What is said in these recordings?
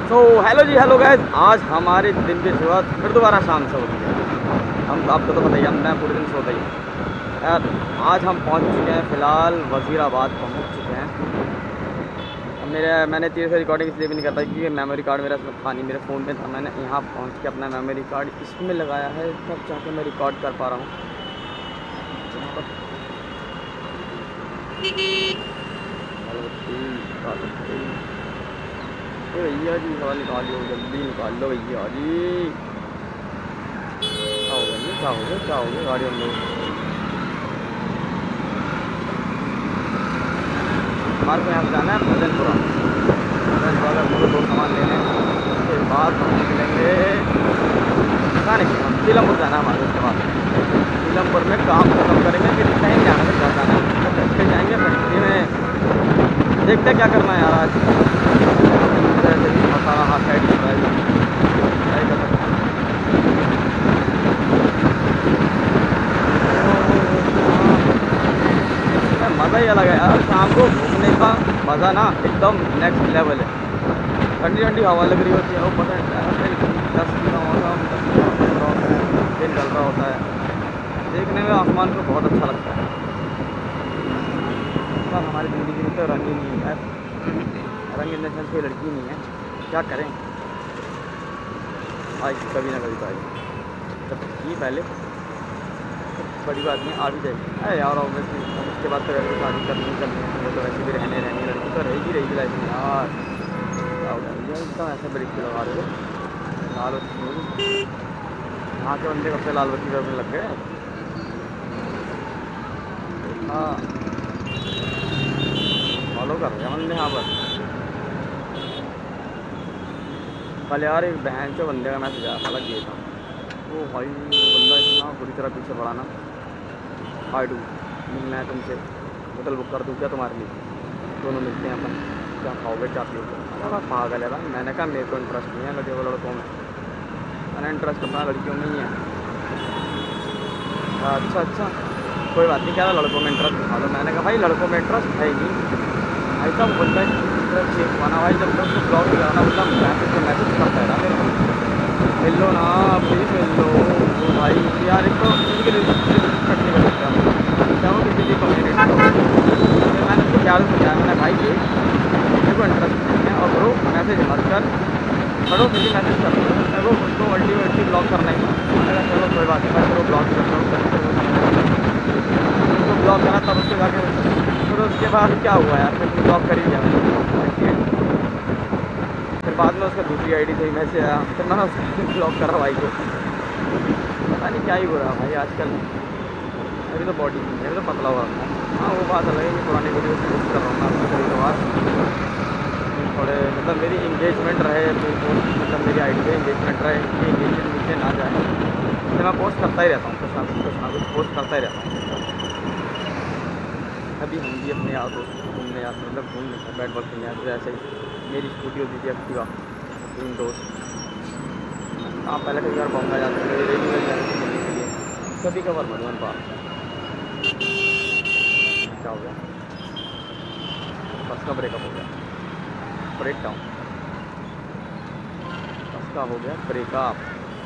सो hello जी, hello guys. आज हमारे दिन की शुरुआत फिर दोबारा शाम से होती है। हम आपको तो पता ही है, मैं पूरे दिन सोता ही हूँ यार। आज हम पहुँच चुके हैं, फ़िलहाल वज़ीराबाद पहुँच चुके हैं। अब मैंने तेज़ से रिकॉर्डिंग इसलिए भी नहीं कर पाई क्योंकि मेमोरी कार्ड मेरा इसमें था नहीं, मेरे फ़ोन में था। मैंने यहाँ पहुँच के अपना मेमोरी कार्ड इसमें लगाया है, तब जाके मैं रिकॉर्ड कर पा रहा हूँ। भैया जी हवा निकालो, जल्दी निकाल लो भैया जी। क्या हो गया, क्या हो गया, क्या हो गया गाड़ी हम लोग। हमारे को यहाँ से जाना है भजनपुरा। भजनपुरा का हम लोग 2 सामान लेने हैं, उसके बाद हम निकलेंगे। पता नहीं हम सीलमपुर जाना है हमारे। उसके बाद सीलमपुर में काम खत्म करेंगे, फिर कहीं जाना है, घर जाना है, तो फैक्ट्री जाएंगे। फैक्ट्री में देखते क्या करना है यार। आज वैसे भी बहुत सारा हाथ साइड चल रहा है, क्या ही कर सकते हैं। मज़ा ही अलग है यार, शाम को घूमने का मज़ा ना एकदम नेक्स्ट लेवल है। ठंडी ठंडी हवा लग रही होती है, वो पता है 10 का मौसम, 10 का चल रहा होता है, दिन ढल रहा होता है। देखने में आसमान को बहुत अच्छा लगता है। पर हमारी ज़िंदगी में तो रंग ही नहीं है, रंग इन द सेंस कोई लड़की नहीं है। क्या करें, आएगी कभी ना कभी तो आएगी। जब की पहले बड़ी बात नहीं, आ भी जाएगी। अरे यार ऑब्वियसली उसके बाद तो वैसे शादी करनी है, वो तो वैसे भी रहने लड़की तो रहेगी लाइफ में यार। क्या हो गया एकदम ऐसे ब्रेक पे लगा रहे हो। लाल बत्ती यहाँ के बंदे कब से लाल बत्ती पे लग गए। हाँ फॉलो कर रहे हैं बंदे यहाँ पर। कल यार एक बहन से बंदे का मैसेज आया, अलग ये था। वो भाई वो बंदा इतना बुरी तरह पीछे पड़ा ना। हाय डू, मैं तुमसे होटल बुक कर दूँ क्या तुम्हारे लिए, दोनों मिलते हैं अपन, क्या खाओगे क्या पियोगे। अरे पागल है भाई। मैंने कहा मेरे को इंटरेस्ट नहीं है लड़कों में, मैंने इंटरेस्ट अपना लड़कियों में ही है। अच्छा कोई बात नहीं, कह रहा लड़कों में इंटरेस्ट दिखा दो। मैंने कहा भाई लड़कों में इंटरेस्ट है ही नहीं। ऐसा बंदा चेक हुआ भाई, जब तक उसको ब्लॉग लगाना मतलब मैसेज करता है ना मेरे को, मिल लो ना प्लीज़ मिल लो। वो भाई यार एक तो उनकी रिस्पेक्ट नहीं कर सकता क्या, वो किसी भी कम्युनिटी को। फिर मैंने उसको प्यार से समझाया, मैंने भाई देख मेरे को इंटरेस्ट नहीं है, और ब्रो मैसेज मत कर, खड़ो फिर मैसेज कर दो। मेरे को उसको अल्टीमेटली ब्लॉक करना ही था। मैंने कहा चलो कोई बात नहीं, मैं तेरे को ब्लॉक करता हूँ, फिर उसको ब्लॉक करा तब उसके जाके। फिर उसके बाद क्या हुआ यार, फिर ब्लॉक कर ही दिया मैंने। फिर बाद में उसका दूसरी आईडी से ही मैसेज आया, फिर मैंने उसको ब्लॉक करा भाई को। पता नहीं क्या ही हो रहा है भाई आजकल। मेरी तो बॉडी मेरे तो पतला हुआ। हाँ वो बात अलग है कि पुरानी वीडियो पोस्ट कर रहा हूँ मैं कभी कभार, थोड़े मतलब मेरी इंगेजमेंट रहे, मतलब मेरी आईडी पे इंगेजमेंट रहे, कि इंगेजमेंट नीचे ना जाए, तो मैं पोस्ट करता ही रहता हूँ, कुछ ना कुछ पोस्ट करता ही रहता हूँ। अभी हम भी अपने यार दोस्त घूमने जाते हैं, मतलब घूमने का बैट बॉल खेलने जाते हैं। ऐसे ही मेरी स्कूटी होती थी एक्टिवा, 3 दोस्त। हाँ पहले कई बार बॉम्बे जाते थे रेगुलर जाने के लिए, कभी कभार मधुबन पार्क। क्या हो गया, बस का ब्रेकअप हो गया, ब्रेक डाउन, बस का हो गया ब्रेकअप।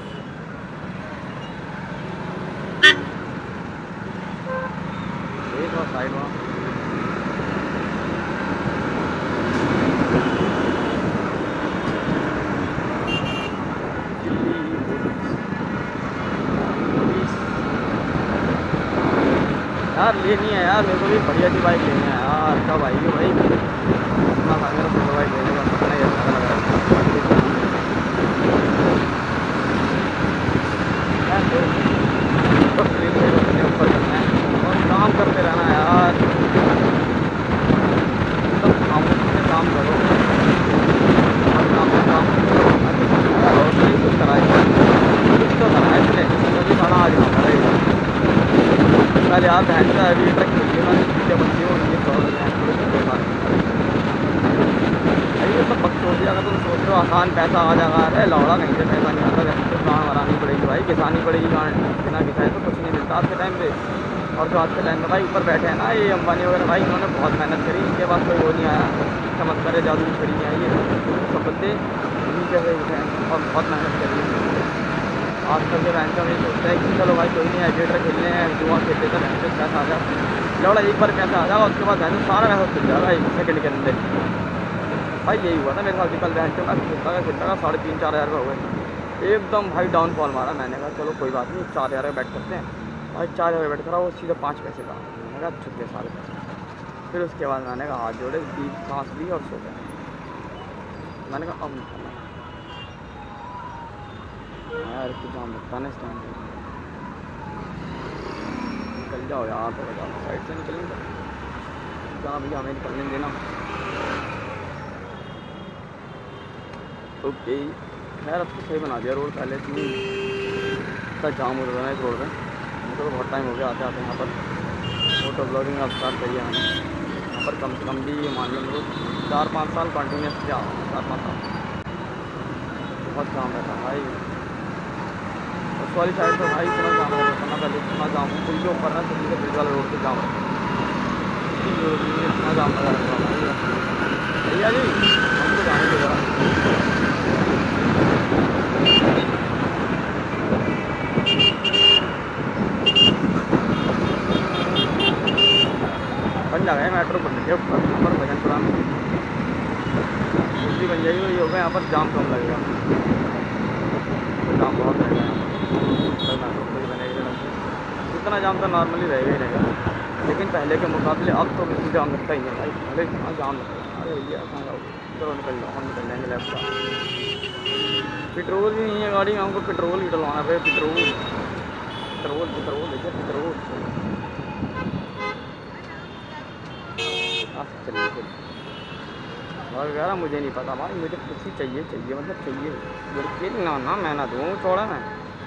एक और साइड वहाँ यार लेनी है यार, मेरे को भी बढ़िया सी बाइक लेनी है यार। कब आएगी भाई, इतना था मेरा सुपर बाइक लेने का सपना ही अच्छा लग रहा है। तो ड्रीम से अपने ऊपर करना है और काम करते रहना है यार, एकदम खामोशी से काम करो, हर काम में काम करो, और नहीं कुछ कराए कुछ तो कराए इसलिए कभी खाना आज ना करेगा। कल यार बहन का अभी ट्रक मिली मैंने, क्या बच्ची हो ये सौ भाई ये सब बकचोदी। अगर तुम सोच रहे हो आसान पैसा आ जाएगा, अरे लौड़ा कहीं से पैसा नहीं आता, वैसे तो गाँव हरानी पड़ेगी भाई, किसानी पड़ेगी। गाँव बिना किसाए तो कुछ नहीं मिलता आज के टाइम पे। और जो आज के टाइम में भाई ऊपर बैठे हैं ना ये अंबानी वगैरह, भाई इन्होंने बहुत मेहनत करी, इनके पास कोई वो नहीं आया, चमत्कार जादू की छड़ी नहीं आई है, सब बंदे नीचे से उठे हैं और बहुत मेहनत करी है। आज कल के बैंक में सोचते हैं कि चलो भाई कोई नहीं, एडिटर खेलने हैं, जुआ खेलते तो बैंक से पैसा आ जाए, लौड़ा एक बार पैसा आ जाएगा उसके बाद बैंक सारा पैसा खुल जाएगा एक सेकंड के अंदर। भाई यही हुआ था मेरे साथ, कल बैंक का खेलता का 3,500-4 हज़ार रुपये हुए, एकदम भाई डाउनफॉल मारा। मैंने कहा चलो कोई बात नहीं, 4 हज़ार बैठ करते हैं भाई, 4 हज़ार बैठ करा वो सीधा 5 पैसे का। मैंने कहा छुट्टे सारे पैसे। फिर उसके बाद मैंने कहा हाथ जोड़े, डीप सांस ली और सो गए। मैंने कहा अब निकलना यार, कुछ जाम लगता है ना इस टाइम पे, निकल जाओ यार, थोड़ा जाओ साइड से निकलेंगे जहाँ भैया हमें निकलने देना। ओके खैर अब तो सही बना दिया रोड, पहले इतना जाम हो रहा है इस रोड पे, मुझे तो बहुत टाइम हो गया आते आते यहाँ पर। फोटो ब्लॉगिंग अब स्टार्ट करी है मैंने यहाँ पर, कम से कम भी मान लो मेरे 4-5 साल कंटिन्यूस क्या 4-5 साल बहुत जाम रहता भाई। उस वाली साइड पर भाई इतना जाम रहता ना, पहले इतना जाम पुल के ऊपर ना, सिटी से ब्रिज वाले रोड पर जाम रहता, इतना जाम लगा रहता भाई। भैया जी हमको जाने के बाद बन जाएगा मेट्रो बन गया ऊपर भजनपुरा में, दूसरी बन जाएगी, ये होगा यहाँ पर जाम कम लगेगा, तो जाम बहुत रहेगा यहाँ पर मेट्रो कोई बनेगी, इतना जाम तो नॉर्मली रहेगा ही रहेगा, लेकिन पहले के मुकाबले अब तो बिल्कुल जाम लगता ही है भाई, पहले इतना जाम लगता है। अरे भैया कहाँ जाओ, चलो निकल जाओ, हम निकल जाएंगे लेफ्ट का। पेट्रोल भी नहीं है गाड़ी में, हमको पेट्रोल ही डलवाना भाई, पेट्रोल पेट्रोल पेट्रोल देखिए पेट्रोल। चलिए और यार मुझे नहीं पता भाई, मुझे कुछ ही चाहिए मतलब चाहिए, बिल्कुल ना मैं ना दूँ छोड़ा मैं,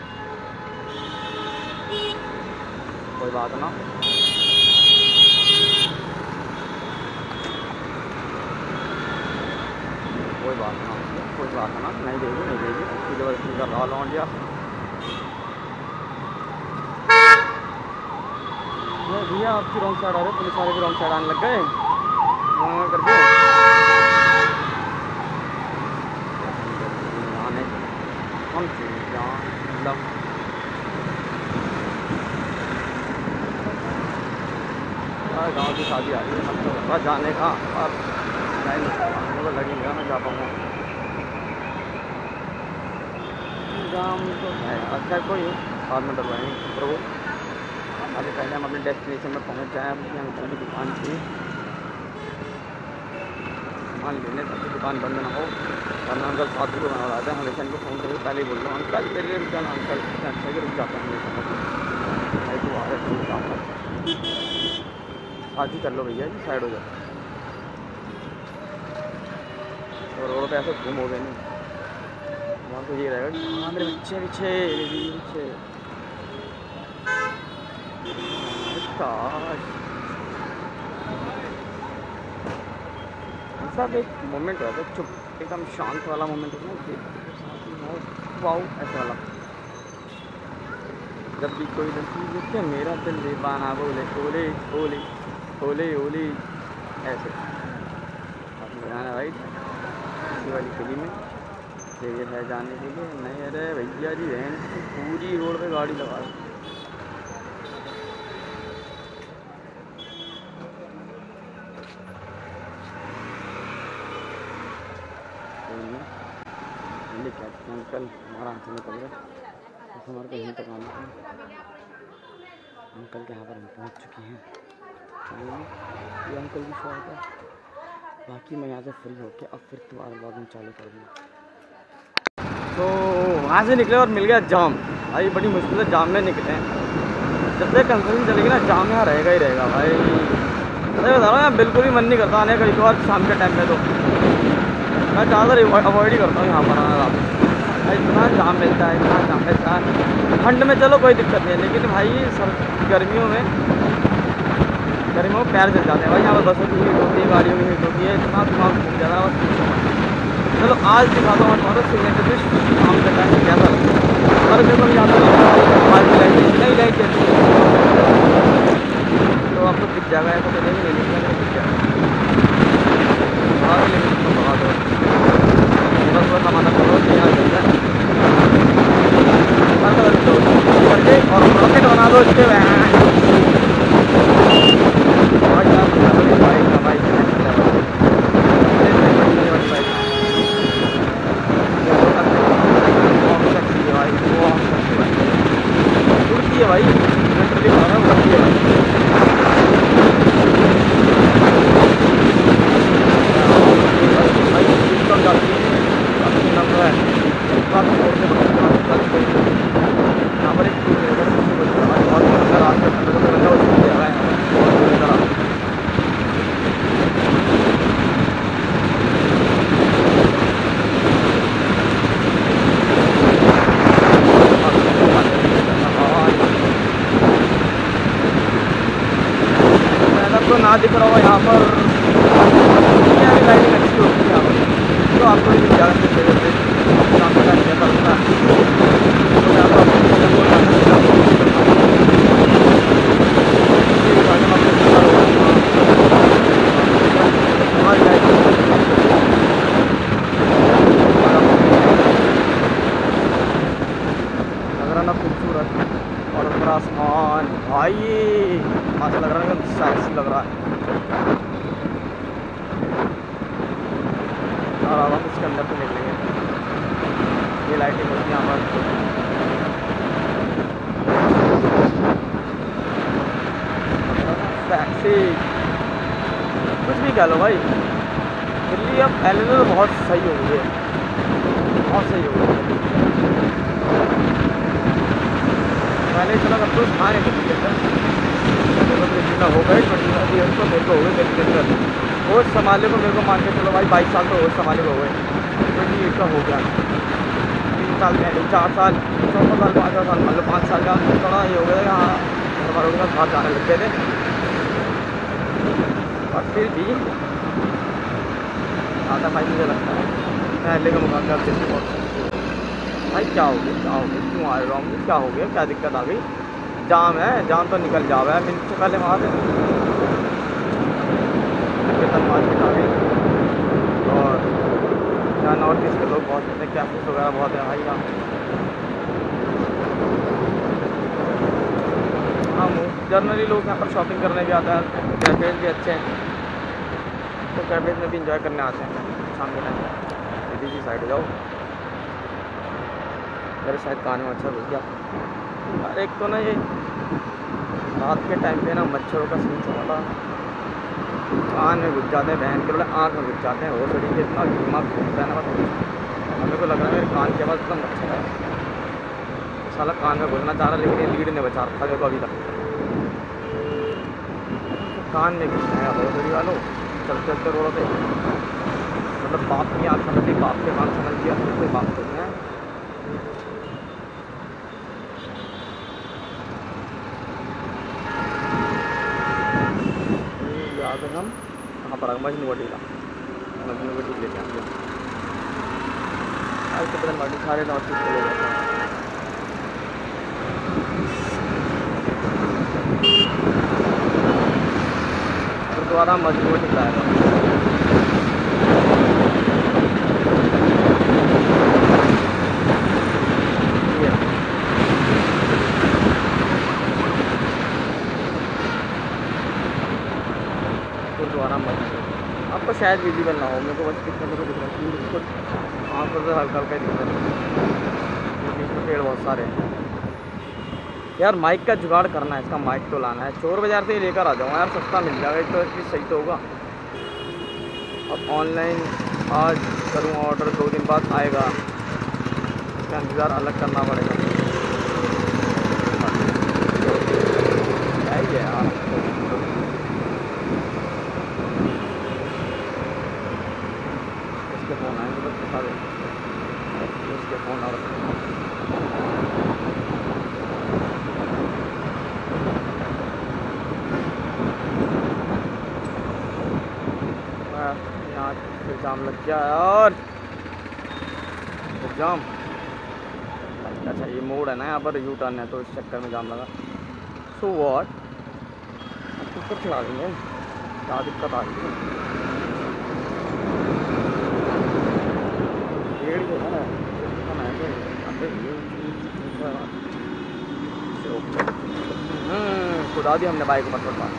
कोई बात ना। कोई बात ना, नहीं देगी उसकी ज़बरदस्ती कर रहा लौंड या भैया आपकी रॉन्ग साइड आ रहे, पुलिस वाले भी रॉन्ग साइड आने लग गए करके कौन सी मतलब गाँव की शादी आ रही है, मतलब जाने का और नहीं लगेगा मैं जा पाऊँगा, जाम तो है। अच्छा कोई बाद में डलवाएंगे पेट्रोल, अभी पहले हम अपने डेस्टिनेशन में पहुंच जाएँ। अपनी अंकल की दुकान थी, सामान लेने तक दुकान बंद ना हो, वरना अंकल 7 को बना रहा था, हमेशा इनको फ़ोन करके पहले ही बोल रहा हूँ अंकल तेरे रुक जाना, अंकल अच्छा कि रुक जाता है भाई, तू आ रहा शादी कर लो भैया जी, साइड हो जाओ, और रोड पे ऐसे घूम हो गए नहीं, वहाँ तो ये रहेगा कि हाँ मेरे बच्चे पीछे सब एक मोमेंट रहता है चुप एकदम शांत वाला मोमेंट होता है, वाओ ऐसा वाला। जब भी कोई लड़की देखते मेरा दिल दीवाना बोले ओले ओले ओले ओले ऐसे गाना राइट, इसी वाली फिल्म में ये है जाने के लिए नहीं। अरे भैया जी बहन पूरी रोड पे गाड़ी लगा अंकल हमारा हाथ में निकल गया, हमारे को यहीं तक आना है, अंकल के यहाँ पर हम पहुँच चुके हैं, ये अंकल की शॉप है। बाकी मैं यहाँ से फ्री होके अब फिर तुम्हारा ब्लॉगिंग चालू कर दूँगा। तो वहाँ से निकले और मिल गया जाम, भाई बड़ी मुश्किल से जाम में निकले हैं। जब तक कंसल्टिंग चलेगी ना जाम यहाँ रहेगा ही रहेगा भाई, अरे बता रहा हूँ यहाँ बिल्कुल ही मन नहीं करता आने का, एक बार शाम के टाइम पे तो मैं ज़्यादा अवॉइड ही करता हूँ यहाँ पर आना रात भाई, इतना जाम मिलता है। ठंड में चलो कोई दिक्कत नहीं है, लेकिन भाई गर्मियों में पैर जल जाते हैं भाई, यहाँ पर बसों की हीट होती है, गाड़ियों की हीट होती है, इतना दिमाग घूम जाता है बस। चलो आज दिखाता हूँ तुम्हारा सिग्नेचर डिश शाम के टाइम में कैसा लगता है। और देखो यहाँ पर आज की लाइट नई लाइट जलती है, तो आपको दिख जाएगा, ऐसा तो नहीं दिख जाएगा। भाग लेंगे तो भगा दो, बस बस हमारा करो यहाँ चलता है करके और रॉकेट बना दो इसके। उड़ती है भाई, लिटरली बता रहा हूँ, उड़ती है भाई। यहाँ पर एक तो ना दिख रहा हो यहाँ पर लाइटिंग अच्छी होती है यहाँ पर, तो आपको ज़्यादा शाम का टाइम कैसा लगता है तो यहाँ पर नजराना खूबसूरत और ऊपर आसमान भाई मस्त लग रहा है, एकदम सेक्सी लग रहा है। और अब हम इसके अंदर से निकलेंगे, ये लाइटिंग होती है यहाँ पर। सेक्सी कुछ भी कह लो भाई, दिल्ली अब पहले तो बहुत सही हो गई है, बहुत सही हो गई। पहले इतना सब कुछ था नहीं दिल्ली के अंदर, हो गए 25 ईयर्स तो मेरे को हो गए दिल्ली के अंदर। होश संभाले को मेरे को मान के चलो भाई 22 साल तो होश संभाले को हो गए, 28 का हो गया, 3 साल में 4 साल 4 साल 5 साल मतलब 5 साल का थोड़ा ये हो गया। यहाँ घर वालों के साथ बाहर जाने लगते थे, और फिर भी आता भाई मुझे लगता है पहले का मुकाबला दिल्ली बहुत भाई। क्या हो गया, क्या हो गया, क्यों आ रहा हूँ, क्या हो गया, क्या दिक्कत आ गई? जाम है, जाम तो निकल जाओ है मिनट से पहले वहाँ से मार्केट आ गई। और यहाँ नॉर्थ ईस्ट के लोग बहुत होते हैं, कैफेस वगैरह बहुत है भाई यहाँ। हाँ जनरली लोग यहाँ पर शॉपिंग करने भी आता है, कैफेज भी अच्छे हैं, तो कैफेज में भी इंजॉय करने आते हैं शाम के टाइम। सीधी जी साइड जाओ, मेरे शायद कान में अच्छा घुस गया। और एक तो ना ये रात के टाइम पे ना मच्छरों का सीन चला था, कान में घुस जाते हैं, बहन के बोले आँख में घुस जाते हैं, वो थोड़ी के इतना दिमाग घुसता है ना, बस मेरे को लग रहा है मेरे कान के पास इतना मच्छर है, साला कान में घुसना चाह रहा, लेकिन ये लीड ने बचा रखा मेरे को अभी तक। कान में घुसना है बहुत वालों, चलते चलते रोड पे, मतलब बाप की आँख समझ ली, बाप के कान समझ लिया, उससे बात करते हैं। हम कहाँ पर मजनू वटीला, मजनू वटी लेके आएंगे आज के दिन बाटी सारे नॉर्थ ईस्ट के लोग और दोबारा मजनू वटी लाएगा। आपको शायद विजिबल ना हो, मेरे को बस कितने को दिख रहा है, उसको आँखों से हल्का हल्का दिख रहा है, बीच में पेड़ बहुत सारे हैं यार। माइक का जुगाड़ करना है, इसका माइक तो लाना है, चोर बाज़ार से ही लेकर आ जाऊँगा यार, सस्ता मिल जाएगा तो एटलीस्ट सही तो होगा। अब ऑनलाइन आज करूँ ऑर्डर, 2 दिन बाद आएगा, इसका इंतज़ार अलग करना पड़ेगा। है यार इसके फ़ोन आएंगे, बस बता दें इसके फ़ोन आ रहे हैं। यहाँ फिर जाम लग गया यार, जाम। अच्छा ये मोड़ है ना, यहाँ पर यू टर्न है, तो इस चक्कर में जाम लगा। सो व्हाट, ऊपर चढ़ा देंगे, क्या दिक्कत आ रही है। पेड़ जो है खुदा दी हमने बाइक ऊपर चढ़वा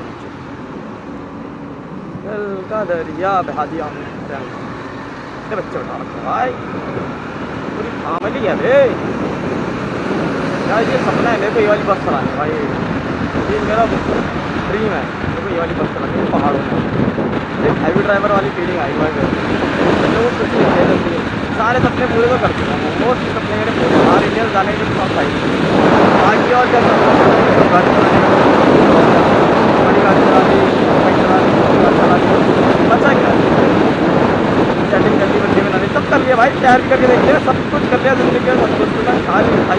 का दरिया बहा दिया हमने। बच्चे उठा रखा भाई, पूरी फैमिली है बे यार। ये सपना है मेरे को ये वाली बस चलानी भाई, ये मेरा ड्रीम है मेरे को ये वाली बस चलानी है पहाड़ों में। एक हैवी ड्राइवर वाली फीलिंग आई हुआ है वो कुछ नहीं है। सारे सपने पूरे तो कर चुका हूँ, मोस्ट सपने मेरे पूरे बाहर इंडिया जाने के साथ आई बाकी और क्या गाड़ी चलाने बड़ी गाड़ी चला दी, बाइक चला दी, चला दी, बचा क्या सेटिंग कर ली, बंदे बनाने सब कर लिया भाई, तैयार भी करके देख लिया, सब कुछ कर लिया जिंदगी में, सब कुछ खा लिया भाई।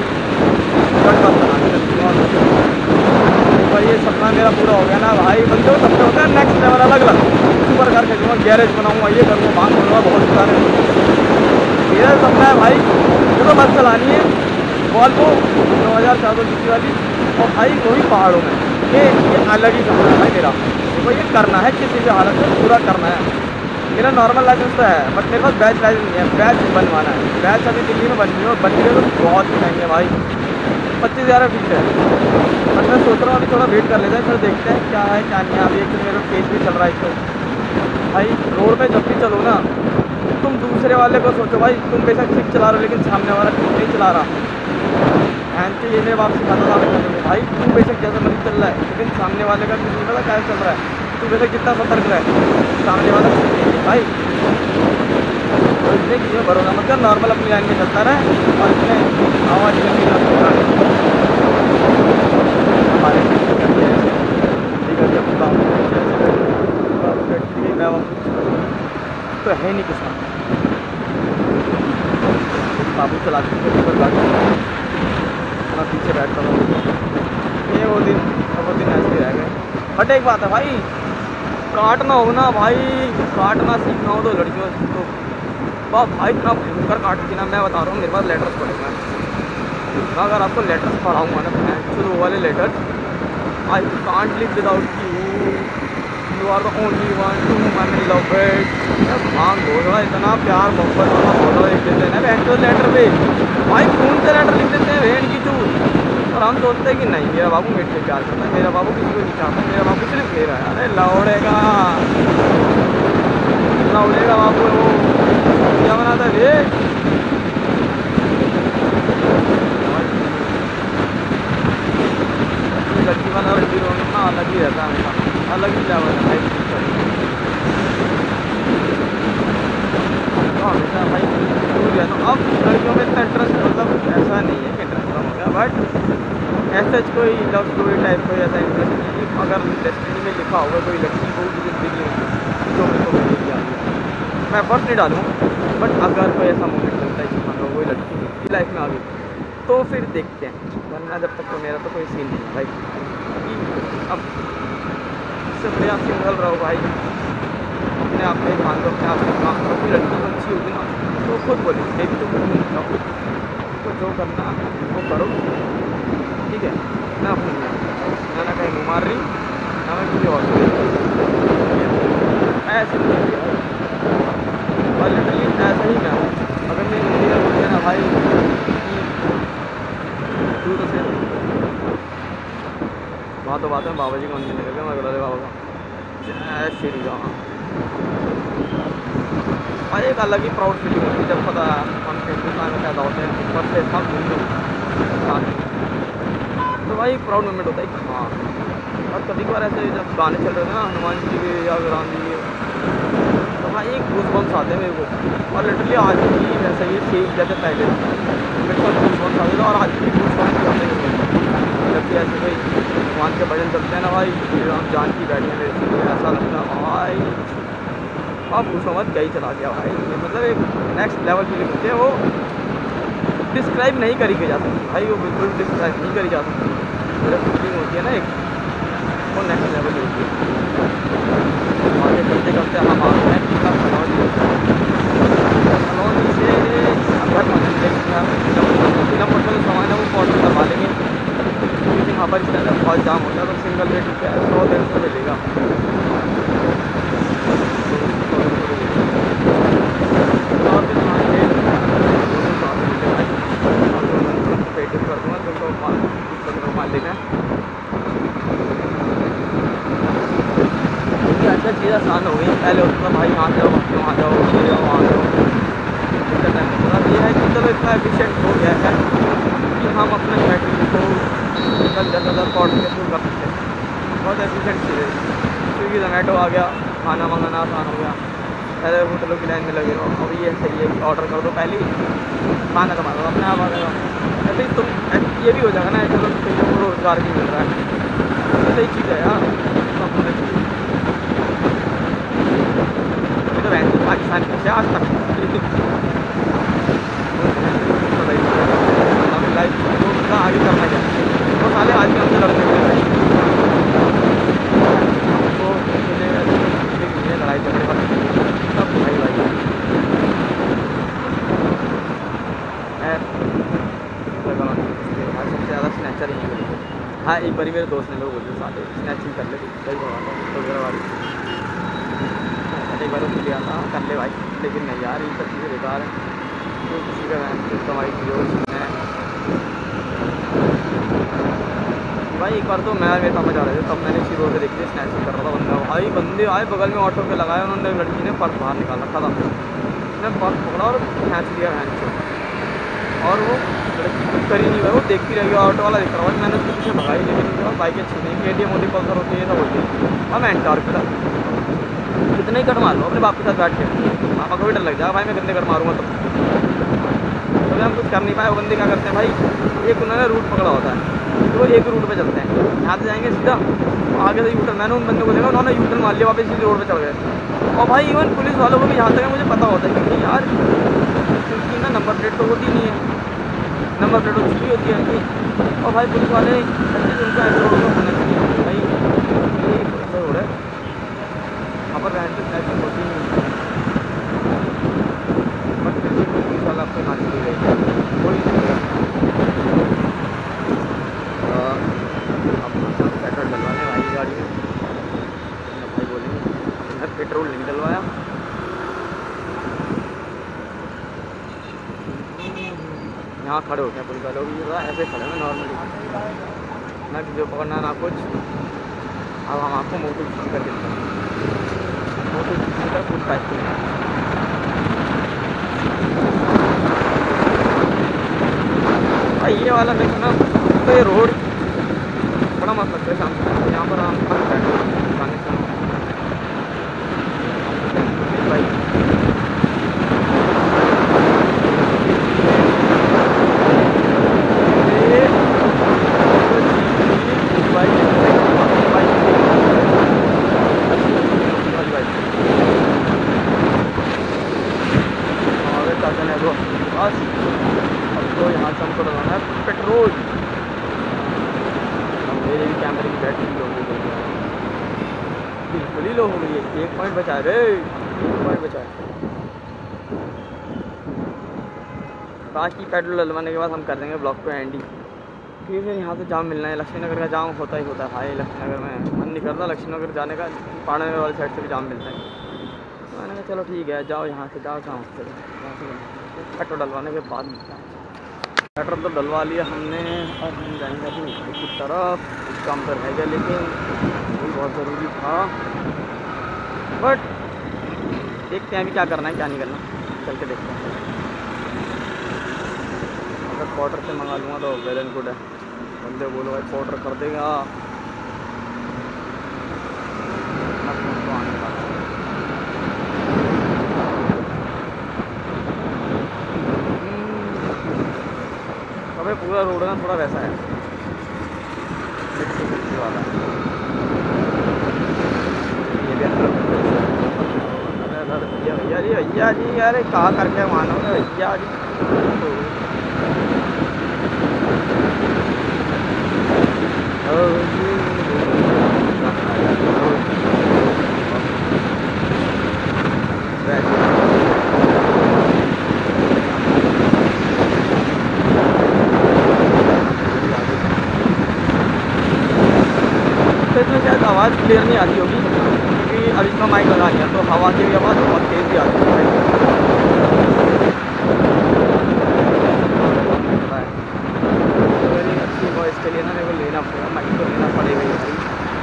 भाई ये सपना मेरा पूरा हो गया ना भाई। बंदे को सपने होते हैं नेक्स्ट लेवल अलग अलग, सुपर कार खरीदूँगा, गैरेज बनाऊँगा, ये करूँगा, भाग करूँगा, बहुत सारे। मेरा सपना है भाई मुझे बस चलानी है वॉल्वो 2400 सीसी वाली, और भाई वही पहाड़ों में। ये अलग ही सपना है भाई मेरा, देखो ये करना है किसी भी हालत में पूरा करना है। मेरा नॉर्मल लाइसेंस तो है बट मेरे पास बैच लाइसेंस नहीं है, बैच बनवाना है। बैच अभी दिल्ली में बन रही है और बन रही है तो बहुत ही महंगी है भाई, 25,000 फीस है। बट मैं सोच रहा हूँ अभी थोड़ा वेट कर लेते हैं, फिर देखते हैं क्या है क्या नहीं है। अभी एक तो मेरा केस भी चल रहा है इसको भाई। रोड पे जब भी चलो ना तुम दूसरे वाले को सोचो भाई, तुम बेशक ठीक चला रहे हो लेकिन सामने वाला ठीक नहीं चला रहा। ये मेरे बाप सिखाता था भाई, तू बेशक जैसा मर्जी चल रहा है लेकिन सामने वाले का कुछ नहीं पता क्या चल रहा है। तू बेशक जितना सतर्क रहे सामने वाला भाई, तो इसलिए किसी में भरोसा मत कर, नॉर्मल अपनी लाइन में चलता रहे और इसमें आवाज़ करके हमारे तो है नहीं किसान बाबू चलाते मैं पीछे बैठता हूँ। ये वो दिन ऐसे रह गए। बट एक बात है भाई, काटना हो ना भाई, काटना सीखना हो तो लड़कियों तो वाह भाई इतना भयंकर काटती ना, मैं बता रहा हूँ। मेरे पास लेटर्स पढ़ेगा, अगर आपको लेटर्स पढ़ाऊँगा ना तो वो वाले letters I can't live without you are the only one too I mean love it. भाग बोल इतना प्यार मोहब्बत वाला फोटो लिख देते हैं ना तो लेटर पे भाई, खून से लेटर लिख देते हैं भेड़ की चूत। और हम सोचते हैं कि नहीं मेरा बाबू मेरे से प्यार करता है, मेरा बाबू किसी को नहीं चाहता, मेरा बाबू सिर्फ मेरा है। अरे लौड़ेगा बाबू वो क्या बनाता है ये लड़की वाला लड़की रोना अलग ही रहता है, हमेशा अलग ही लेवल है भाई। हमेशा भाई दूर गया तो अब लड़कियों में इतना इंटरेस्ट मतलब ऐसा नहीं है कि इंटरेस्ट कम हो गया, बट ऐसा कोई लव स्टोरी टाइप कोई ऐसा इंटरेस्ट नहीं है। अगर डेस्टिनी में लिखा होगा कोई लड़की को जिंदगी में जो मेरे को मिलेगी आगे, मैं एफर्ट नहीं डालूँगा। बट अगर कोई ऐसा मोमेंट मिलता है कि मान लो कोई लड़की मेरी लाइफ में आ गई तो फिर देखते हैं, वरना जब तक तो मेरा तो कोई सीन नहीं है भाई। अब इससे बढ़िया सिंगल रहो भाई, अपने आप में ध्यान दो, अपने आप में काम करो। कोई लड़की को अच्छी होगी ना तो खुद बोले बेबी तो खुद नहीं जाओ, तो जो करना वो करो ठीक है ना। अपनी ना कहीं मुँह मार रही ना मैं किसी और ऐसे नहीं है और लिटरली ऐसा ही मैं हूँ। अगर मेरी मम्मी का बोलते ना भाई दूर से वहाँ तो बात है बाबा जी को मंदिर निकल गया, मैं बोला बाबा का जय श्री राम। भाई एक अलग ही प्राउड फीलिंग होती है जब पता हम हिंदुस्तान में पैदा होते हैं, ऊपर से सब हिंदू तो भाई प्राउड मोमेंट होता है कि हाँ। और कभी कभार ऐसे जब गाने चल रहे थे ना हनुमान जी के या राम जी के, तो भाई एक गूज बम्स आते हैं मेरे को। और लिटरली आज भी वैसे ही सेम जैसे पहले मेरे को गूज बम्स आते थे और आज भी गूज बम्स आते हैं जब भी ऐसे कोई भगवान के भजन चलते हैं ना भाई, राम जानकी बैठे हैं मेरे से, ऐसा लगता है भाई आप पूछो मत कहीं चला गया भाई। मतलब एक नेक्स्ट लेवल फीलिंग होती है, वो डिस्क्राइब नहीं करी जा सकती भाई, वो बिल्कुल डिस्क्राइब नहीं करी जा सकती। जो फीलिंग होती है ना एक, वो नेक्स्ट लेवल की होती है। आगे करते करते हम आ गए हैं कलौनी से घर पहुँचेंगे। फिल्म पटना जो सामान है वो पॉर्डर करवा लेंगे क्योंकि वहाँ पर इस तरह बहुत जाम होता है, तो सिंगल रेट 100 से मिलेगा। तो इतना एफिशिएंट हो गया है कि हम अपने बैटरी को 10,000 पॉट के फुल कर सकते हैं। बहुत एफिशिएंट चीज़ है। स्विगी जोमेटो आ गया, खाना मंगाना आसान हो गया। पहले होटलों की लाइन में लगे रहो, अब ये सही है ऑर्डर कर दो पहले ही, खाना कमा दो, अपने आप आ जाएगा। ऐसे ही तुम ये भी हो जाएगा ना, चलो कई लोगों को रोज़गार भी मिल रहा है, तो सही चीज़ है यार, सब होना चाहिए। ये तो वैसे पाकिस्तान से आज तक लाइफ को आगे करना चाहिए। तो साले आज भी हमसे लड़ने लगे हमको लड़ाई झगड़े पर सब भाई भाई सबसे ज़्यादा स्नैचर ही है। हाँ, एक बार मेरे दोस्त ने लोग बोले साले स्नैचिंग कर ले, सही बात है वगैरह वाली। एक बार उसको लिया था कर ले भाई, लेकिन नहीं यार ये सब चीज़ें बेकार है। तो किसी का कमाई की जो भाई एक बार तो मैं मेरे पापा जा रहे थे, तब मैंने शीरो से देखी स्नैचिंग कर रहा था बंदा। भाई बंदे आए बगल में ऑटो पे लगाया उन्होंने, लड़की ने पर्स बाहर निकाल रखा था, उसने पर्स पकड़ा और खींच लिया भैंस को। और वो लड़की कुछ कर ही नहीं हुआ, वो देखती रही, ऑटो वाला दिख रहा है। मैंने उसके पीछे भगाई, लेकिन बाइकें छीनी, KTM होती, पल्सर होती है, सब होती है। और मैं एंटार पे था, कितने ही कट मार लो अपने बाप के साथ बैठ के, पापा को भी डर लग जाएगा भाई मैं कितने कट मारूंगा। तो हम कुछ कर नहीं पाए। वो बंदे क्या करते हैं भाई, एक उन्होंने रूट पकड़ा होता है, तो वो एक रूट पे चलते हैं, यहाँ से जाएंगे सीधा, आगे से यूटर्न। मैंने उन बंदे को देखा, उन्होंने यूटर्न मार लिया, वापस सीधे रोड पे चढ़ गए। और भाई इवन पुलिस वालों को भी यहाँ तक मुझे पता होता है कि यार क्योंकि ना नंबर प्लेट तो होती नहीं है, नंबर प्लेट तो छुट्टी होती है कि। और भाई पुलिस वाले उनको ऐसे रोड पर होना चाहिए भाई, ये ऐसा रोड है वहाँ पर रहने से होती नहीं है। बट फिर भी पुलिस वाला आपको मान नहीं गई कोई पेट्रोल डलवाने भाई गाड़ी में, भाई बोलेंगे पेट्रोल नहीं डलवाया। यहाँ खड़े होते हैं पुलिस वाले भी, ऐसे खड़े हैं नॉर्मली, ना किसी को पकड़ना ना कुछ। अब हम आपको मोटू कर देते हैं, मोटू फुल पैक भाई। ये वाला देखो ना, तो ये रोड बड़ा मस्त लगता है शाम को, यहाँ पर हम खाने से भाई बस अब तो यहाँ से हमको डलवाना है पेट्रोल। अब मेरे भी कैमरे की बैटरी लो हो गई है, बिल्कुल ही लो हो गई है। 1 पॉइंट बचा रे, 1 पॉइंट बचा है। बाकी पेट्रोल डलवाने के बाद हम कर देंगे ब्लॉक को एंड ही, क्योंकि फिर यहाँ से जाम मिलना है। लक्ष्मीनगर का जाम होता ही होता है भाई, लक्ष्मीनगर में मन नहीं करता लक्ष्मीनगर जाने का, पाड़नगर वाली साइड से भी जाम मिलता है। तो मैंने कहा चलो ठीक है, जाओ यहाँ से जाओ, जाओ पेट्रोल डलवाने के बाद मिलता है। पेट्रोल तो डलवा लिया हमने, और हम जाएंगे अभी की तरफ। कुछ काम तो रह गया लेकिन वो बहुत ज़रूरी था। बट देखते हैं अभी क्या करना है क्या नहीं करना, चल के देखते हैं। अगर क्वार्टर से मंगा लूँगा तो वेल एंड गुड है। बंदे बोलो भाई क्वार्टर कर देगा, तो आने का पूरा रोड ना थोड़ा वैसा है वाला। भैया जी भैया जी, अरे कहाँ करके मानो भैया जी। इसमें शायद आवाज़ क्लियर नहीं आती होगी, क्योंकि अभी इसका माइक लगा लिया तो हवा की भी आवाज़ बहुत तेज़ ही आती है। मेरी अच्छी वॉइस के लिए ना मेरे को लेना पड़ेगा, माइक तो लेना पड़ेगा ही भाई,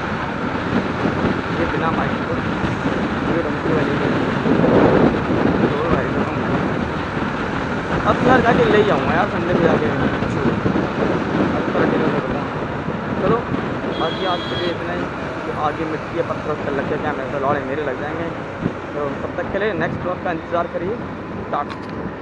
ये बिना माइक को ये रंगी वाली अब यार जाके ले जाऊँगा यार संडे को जाके चलो बाकी आज के लिए इतना ही। तो आगे मिट्टी या पत्थर लग के क्या मैं तो लौड़े मेरे लग जाएंगे। तो तब तक के लिए नेक्स्ट ब्लॉग का इंतज़ार करिए। टाटा।